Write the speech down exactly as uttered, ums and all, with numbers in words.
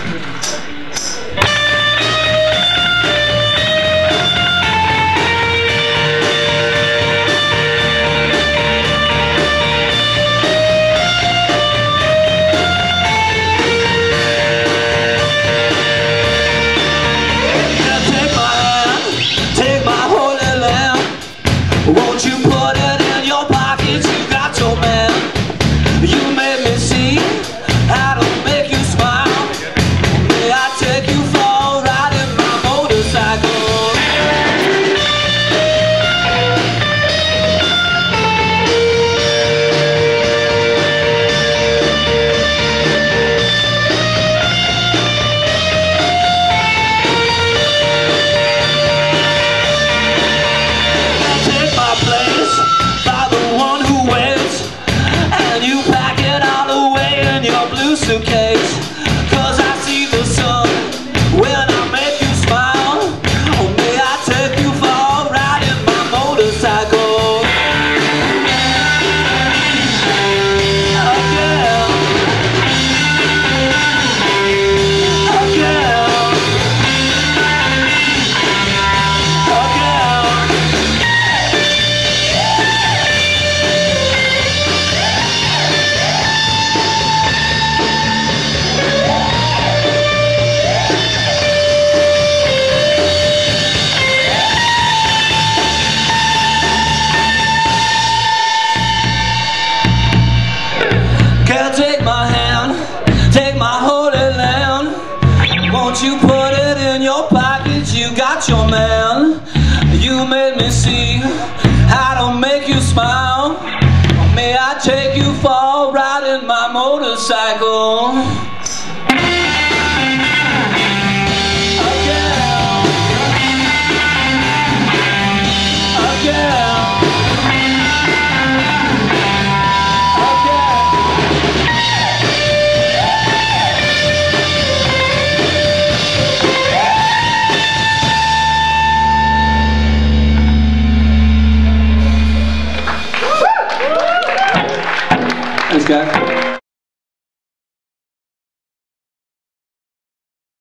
Won't you put it in your pocket? You got your man. You made me see how to make you smile. May I take you for a ride in my motorcycle? Suitcase, 'cause I see the sun when I make you smile. Oh, may I take you for a ride in my motorcycle? Again, again, take my hand, take my holy land. Won't you put it in your pocket? You got your man. You made me see how to make you smile. May I take you for a ride in my motorcycle? Thanks, guys.